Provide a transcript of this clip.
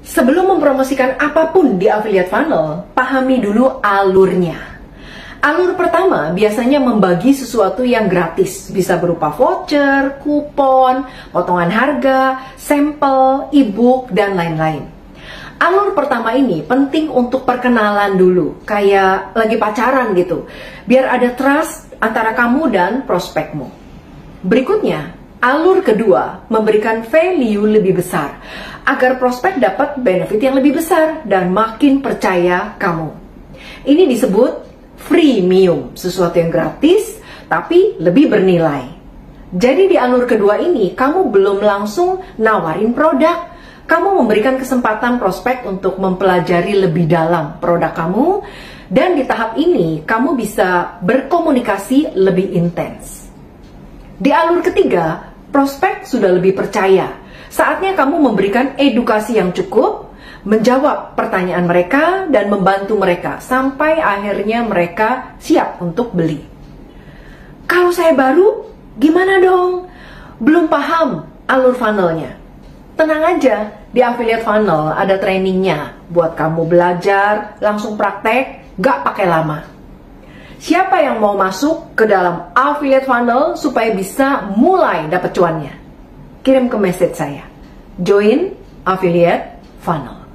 Sebelum mempromosikan apapun di affiliate funnel, pahami dulu alurnya. Alur pertama biasanya membagi sesuatu yang gratis, bisa berupa voucher, kupon, potongan harga, sampel, e-book, dan lain-lain. Alur pertama ini penting untuk perkenalan dulu, kayak lagi pacaran gitu, biar ada trust antara kamu dan prospekmu. Berikutnya, alur kedua memberikan value lebih besar, agar prospek dapat benefit yang lebih besar dan makin percaya kamu. Ini disebut freemium, sesuatu yang gratis tapi lebih bernilai. Jadi di alur kedua ini, kamu belum langsung nawarin produk. Kamu memberikan kesempatan prospek untuk mempelajari lebih dalam produk kamu, dan di tahap ini kamu bisa berkomunikasi lebih intens. Di alur ketiga, prospek sudah lebih percaya. Saatnya kamu memberikan edukasi yang cukup, menjawab pertanyaan mereka, dan membantu mereka sampai akhirnya mereka siap untuk beli. Kalau saya baru, gimana dong? Belum paham alur funnelnya? Tenang aja, di affiliate funnel ada trainingnya buat kamu belajar, langsung praktek, gak pakai lama. Siapa yang mau masuk ke dalam affiliate funnel supaya bisa mulai dapat cuannya? Kirim ke message saya, join affiliate funnel.